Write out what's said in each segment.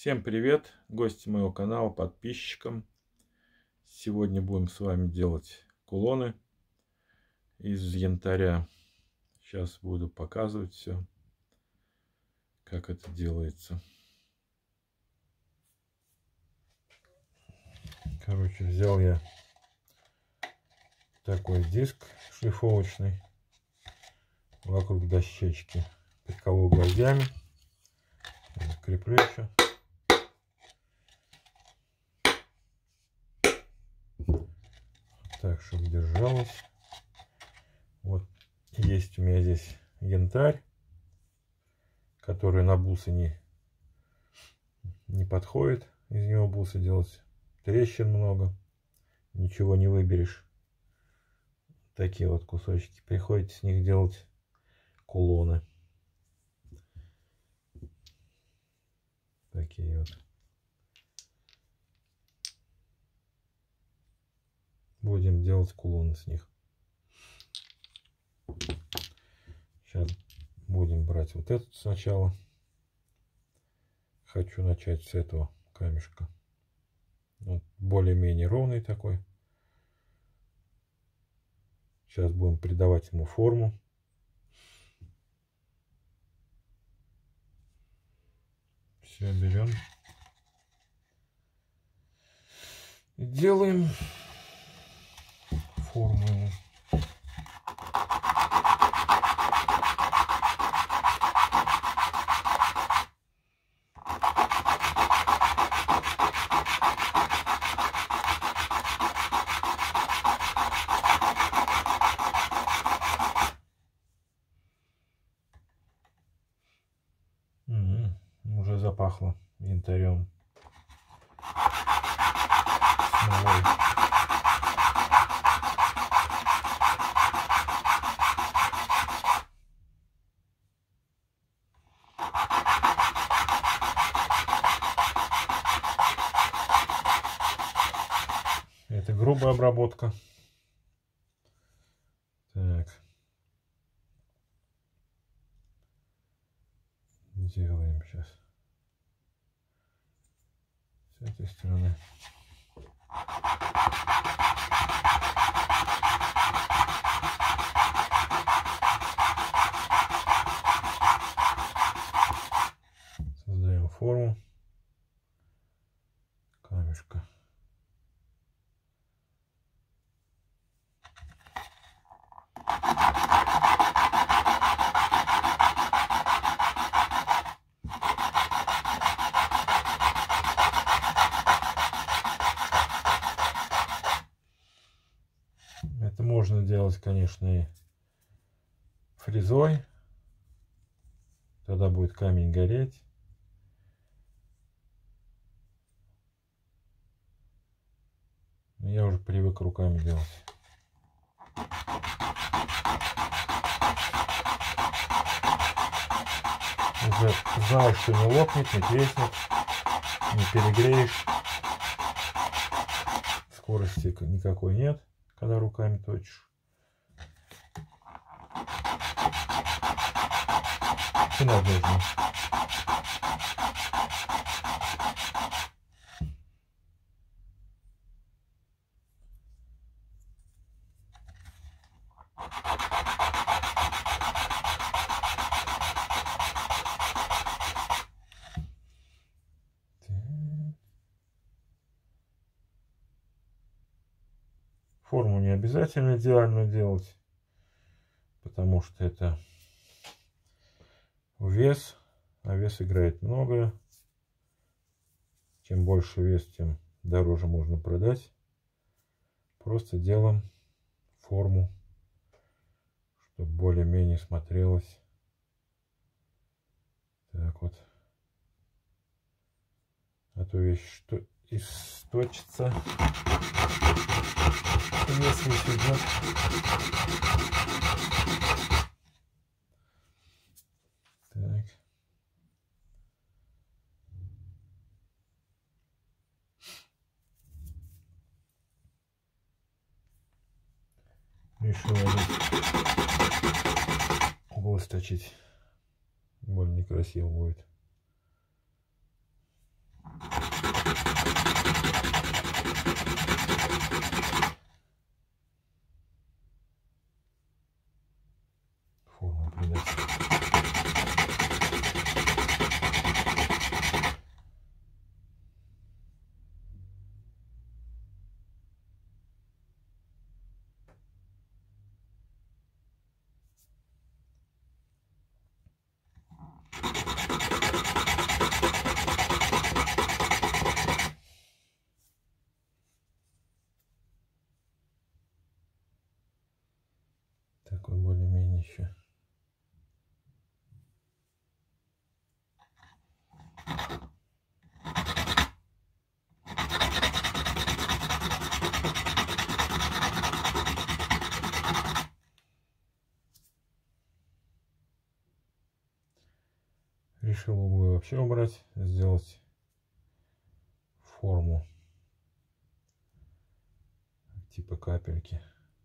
Всем привет, гости моего канала, подписчикам. Сегодня будем с вами делать кулоны из янтаря. Сейчас буду показывать все, как это делается. Короче, взял я такой диск шлифовочный вокруг дощечки, приколол гвоздями, закреплю еще. Так, чтобы держалось. Вот есть у меня здесь янтарь, который на бусы не подходит. Из него бусы делать. Трещин много. Ничего не выберешь. Такие вот кусочки. Приходится с них делать кулоны. Такие вот. Будем делать кулоны с них. Сейчас будем брать вот этот сначала. Хочу начать с этого камешка. Вот, более-менее ровный такой. Сейчас будем придавать ему форму. Все берем и делаем форму. Уже запахло янтарем. Смолой. Это грубая обработка. Так. Делаем сейчас с этой стороны. Создаем форму камешка. Это можно делать, конечно, и фрезой. Тогда будет камень гореть. Но я уже привык руками делать. Уже знаю, что не лопнет, не треснет, не перегреешь. Скорости никакой нет, когда руками точишь. И надежно. Форму не обязательно идеально делать, потому что это вес, а вес играет многое. Чем больше вес, тем дороже можно продать. Просто делаем форму, чтобы более-менее смотрелось. Так вот. А то вещь что источится. Вес весь идет. Так. Решил угол сточить. Больно некрасиво будет. еще. Решил углы вообще убрать, сделать форму типа капельки.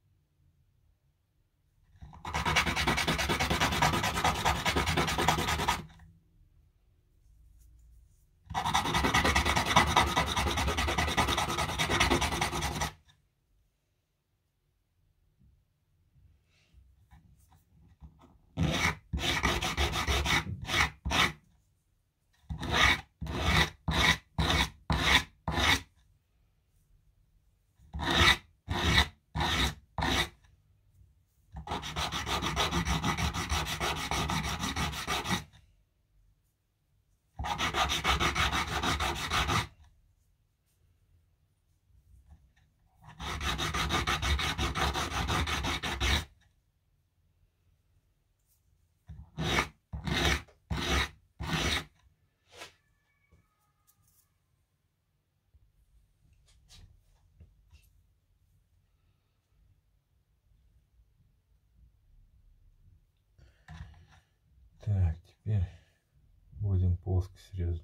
Так, теперь будем плоскость резать.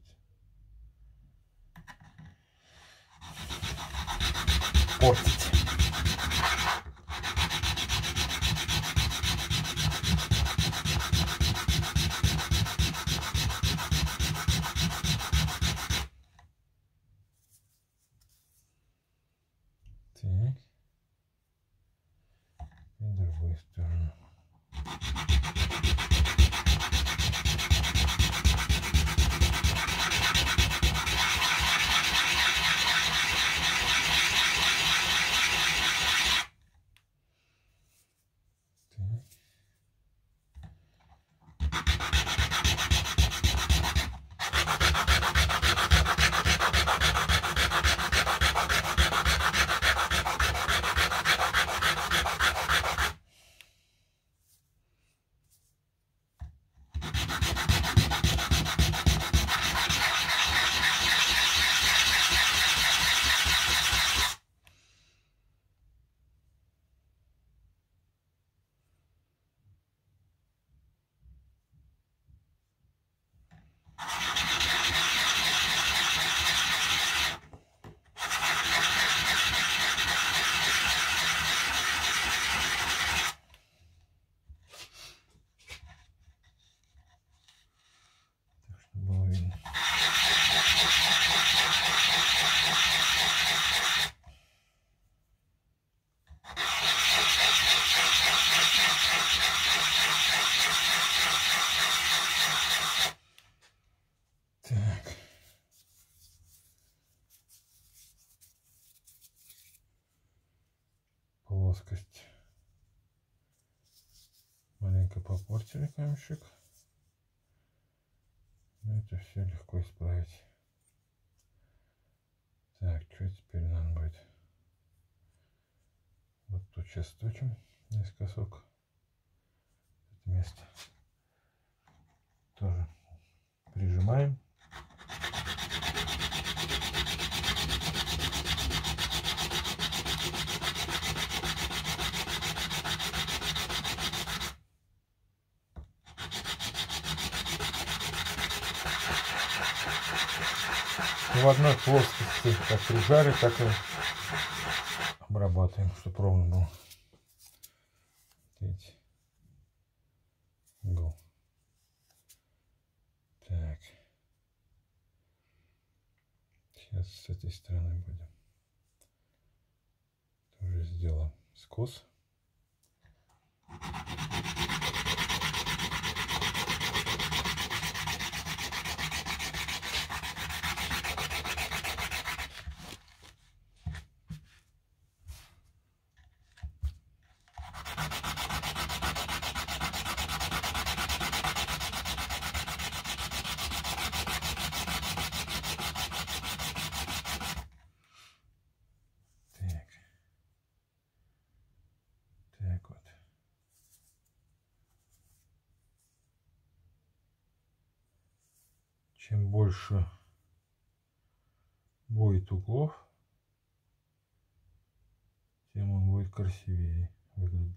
Портить. Так. И другую сторону. Было видно. Так. Плоскость маленько попортили камешек. Но это все легко исправить. Так, что теперь нам будет? Вот тут сейчас точим наискосок. Это место тоже прижимаем. В одной плоскости как прижали, так и обрабатываем, чтобы ровно был. Видите? Угол. Так. Сейчас с этой стороны будем. Тоже сделаем скос. Так вот. Чем больше будет углов, тем он будет красивее выглядеть.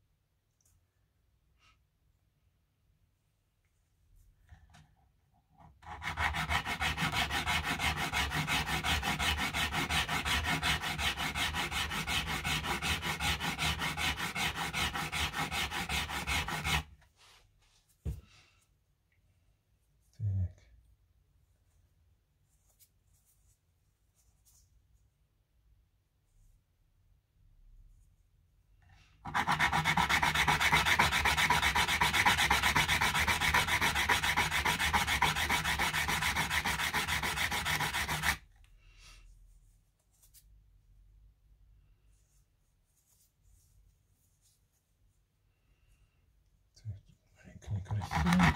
Некрасиво.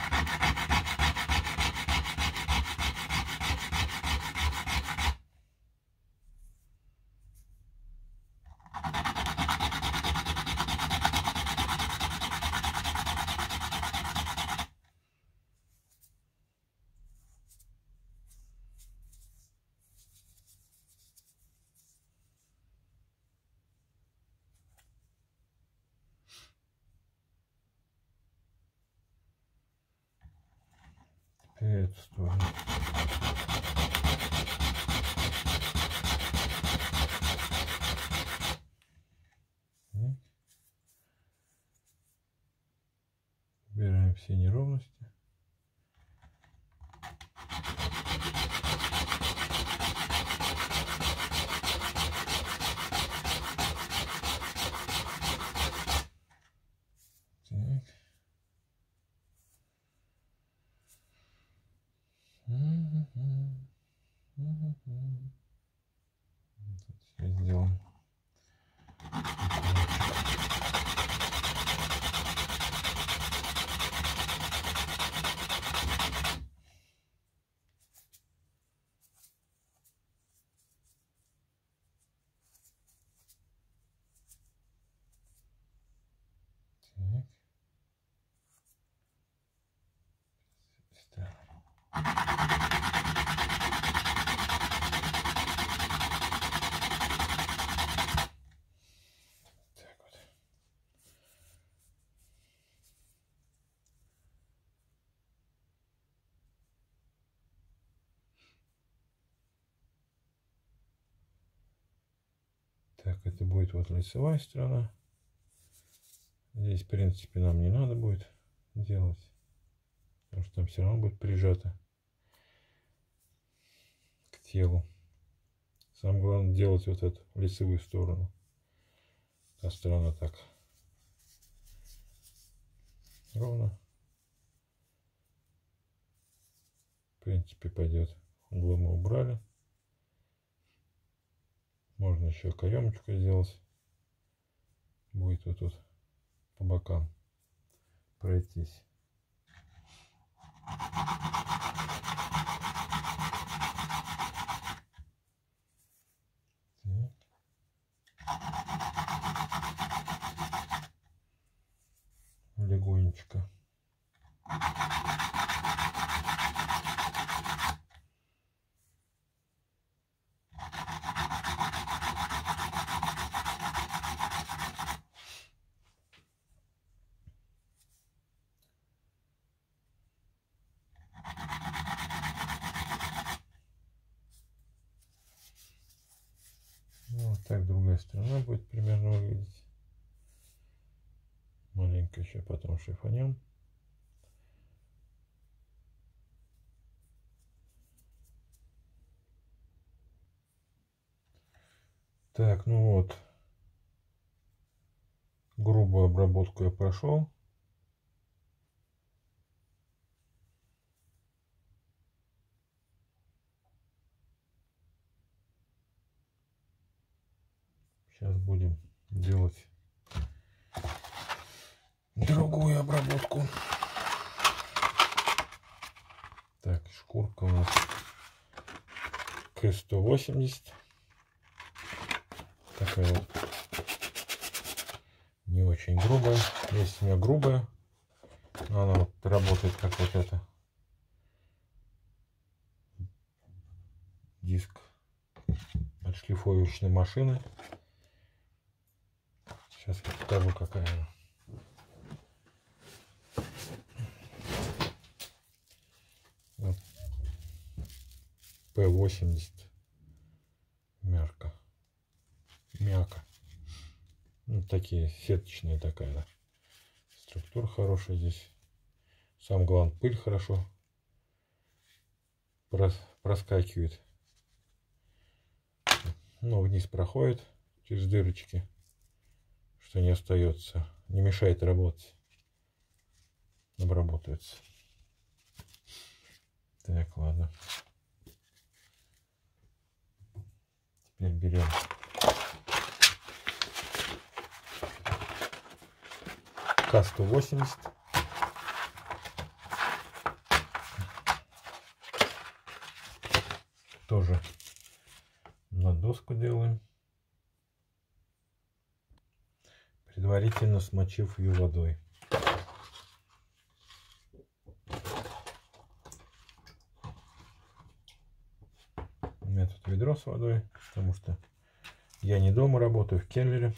Теперь эту сторону. Убираем все неровности. Все сделаем. Так, это будет вот лицевая сторона. Здесь, в принципе, нам не надо будет делать, потому что там все равно будет прижато к телу. Самое главное делать вот эту лицевую сторону. Та сторона так ровно. В принципе, пойдет. Углы мы убрали. Можно еще каемочку сделать. Будет вот тут по бокам пройтись. Легонечко. Вот так другая сторона будет примерно выглядеть. Маленько еще потом шифонем. Так, ну вот. Грубую обработку я прошел. Сейчас будем делать другую обработку. Так, шкурка у нас К180. Такая вот не очень грубая. Есть у меня грубая, но она вот работает как вот эта. диск от шлифовочной машины. Сейчас я покажу, какая она. Вот. P80 мяка. Вот такие сеточные такая, да. Структура хорошая здесь. Самое главное, пыль хорошо проскакивает. Ну, вниз проходит через дырочки, что не остается, не мешает работать. Обработается. Так, ладно. Теперь берем К180. Тоже на доску делаем, предварительно смочив ее водой. У меня тут ведро с водой, потому что я не дома работаю, в келлере.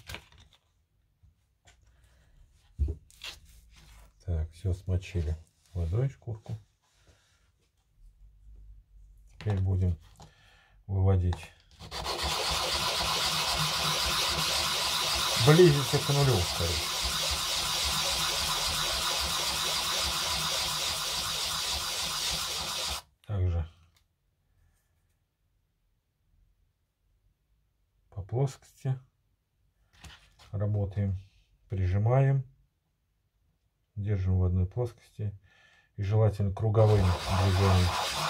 Так, все смочили водой шкурку. Теперь будем выводить. Близится к нулю, скорее. Также по плоскости работаем, прижимаем, держим в одной плоскости и желательно круговым движением.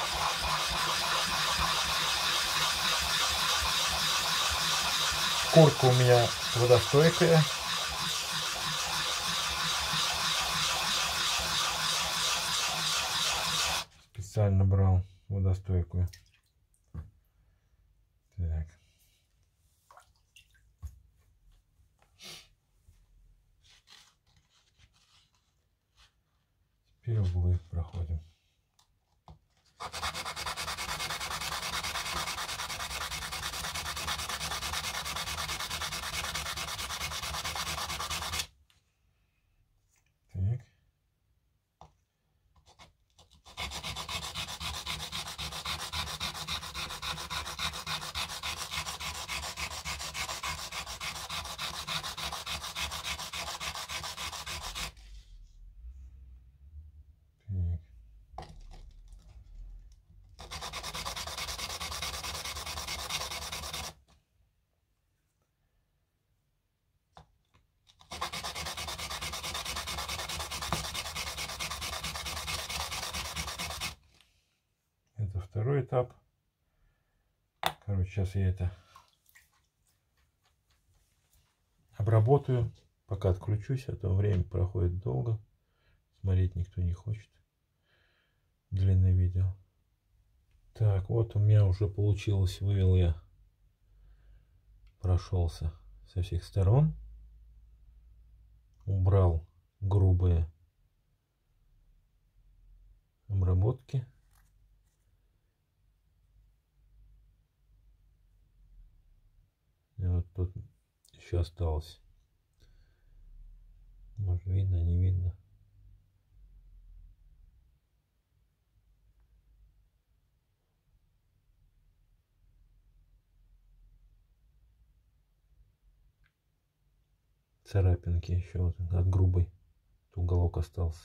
Шкурка у меня водостойкая. Специально брал водостойкую. Так. Теперь углы проходим. Так. Это второй этап. Короче, сейчас я это обработаю, пока отключусь, а то время проходит долго. Смотреть никто не хочет. Длинное видео. Так, вот у меня уже получилось, вывел я, прошелся со всех сторон, убрал грубые обработки. И вот тут еще осталось. Может, видно, не видно. Царапинки еще вот от грубой. Уголок остался.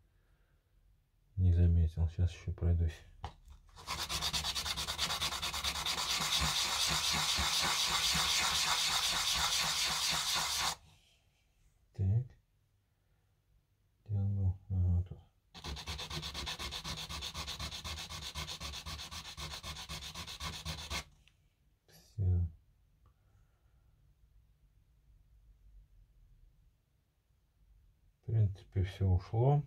Не заметил. Сейчас еще пройдусь. Так. Где он был? Ага, тут. Все. В принципе, все ушло.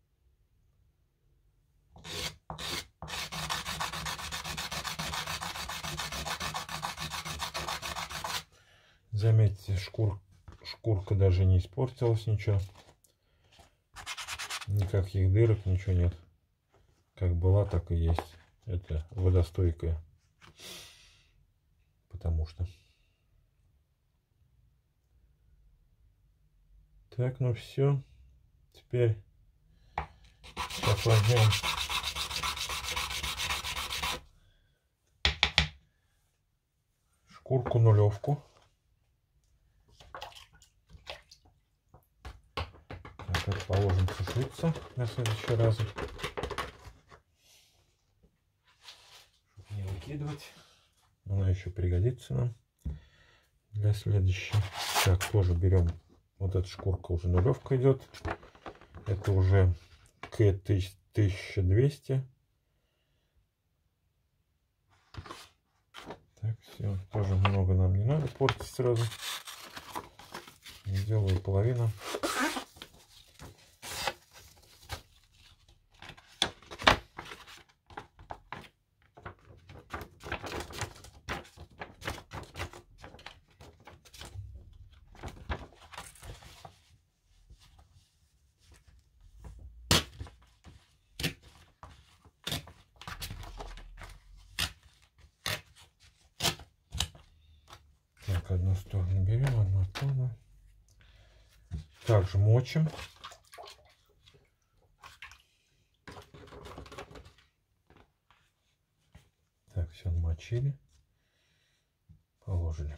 Заметьте, шкурка даже не испортилась, ничего. Никаких дырок, ничего нет. Как была, так и есть. Это водостойкая. Потому что... Так, ну все. Теперь сейчас возьмем шкурку нулевку. Так, это положим сушиться на следующий раз. Чтобы не выкидывать. Она еще пригодится нам для следующего. Так, тоже берем. Вот эта шкурка уже нулевка идет. Это уже к 1200. Так, все. Тоже много нам не надо портить сразу. Сделаю половину. Так, одну сторону берем, одну сторону. Также мочим. Так, все намочили. Положили.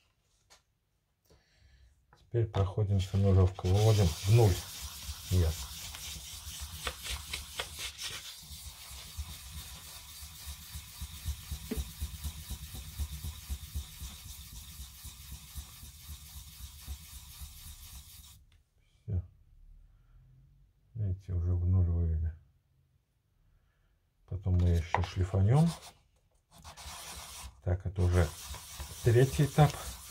Теперь проходим с нулевкой. Выводим в нуль. Yes. Все. Видите, уже в нуль вывели. Потом мы еще шлифанем. Так, это уже третий этап.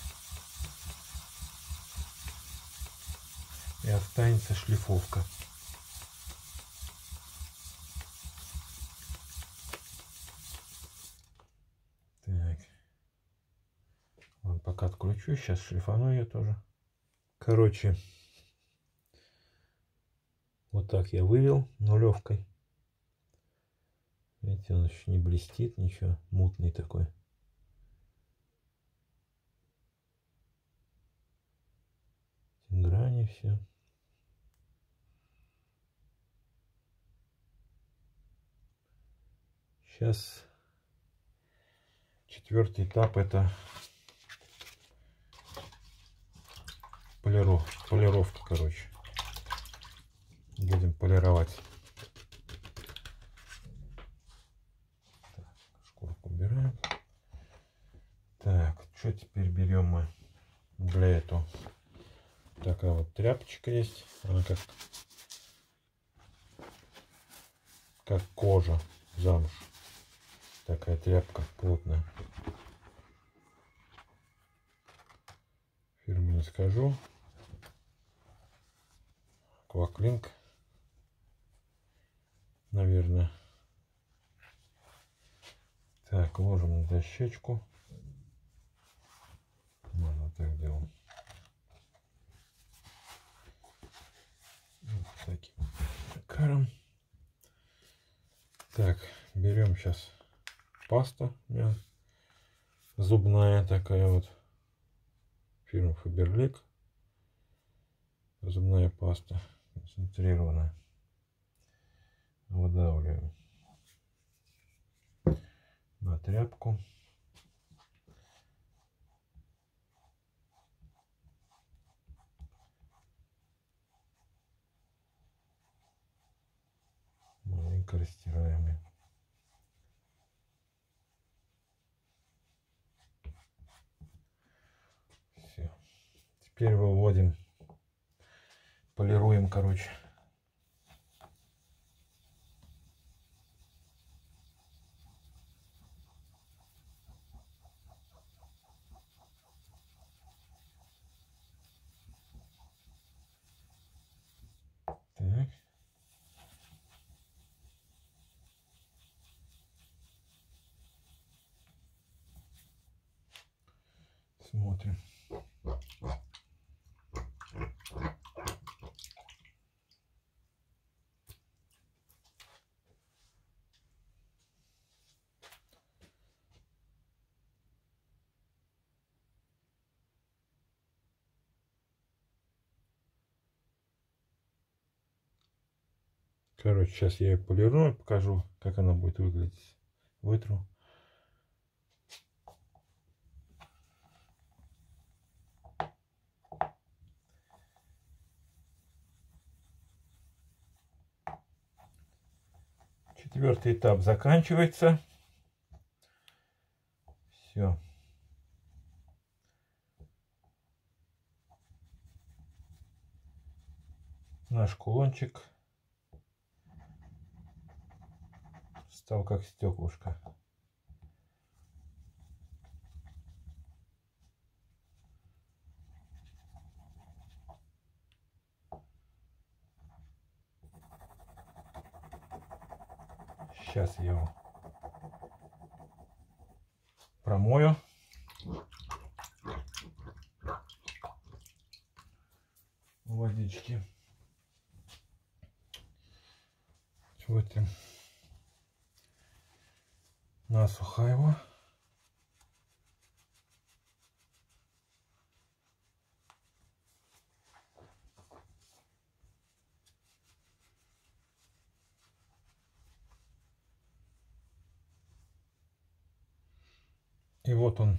И останется шлифовка. Так. Ладно, пока отключу. Сейчас шлифану ее тоже. Короче, вот так я вывел нулевкой. Видите, он еще не блестит, ничего. Мутный такой. Грани все. Сейчас четвертый этап — это полировка, короче. Будем полировать. Так, шкурку убираем. Так, что теперь берем мы для этого? Такая вот тряпочка есть. Она как кожа, замш. Такая тряпка плотная. Фирму не скажу. Кваклинг, наверное. Так, ложим на дощечку. Можно так делаем. Вот таким каром. Так, берем сейчас паста зубная такая вот, фирма Faberlic, зубная паста концентрированная. Выдавливаем на тряпку. Маленько растираем ее. Все. Теперь выводим, полируем, короче. Так. Смотрим. Короче, сейчас я ее полирую, покажу, как она будет выглядеть. Вытру. Четвертый этап заканчивается. Все. Наш кулончик стал как стеклышко. Сейчас я его промою. Водички. Вытрем насухо его. И вот он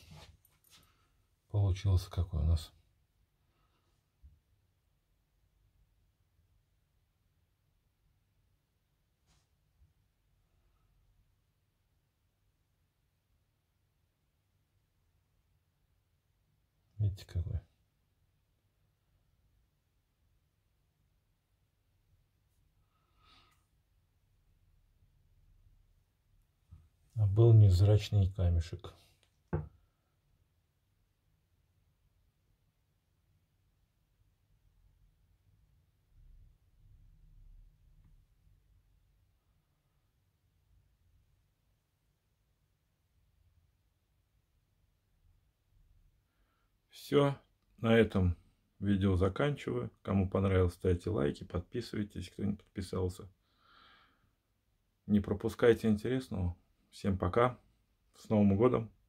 получился какой у нас. Видите, какой? А был невзрачный камешек. Все, на этом видео заканчиваю. Кому понравилось, ставьте лайки, подписывайтесь, кто не подписался. Не пропускайте интересного. Всем пока. С Новым годом!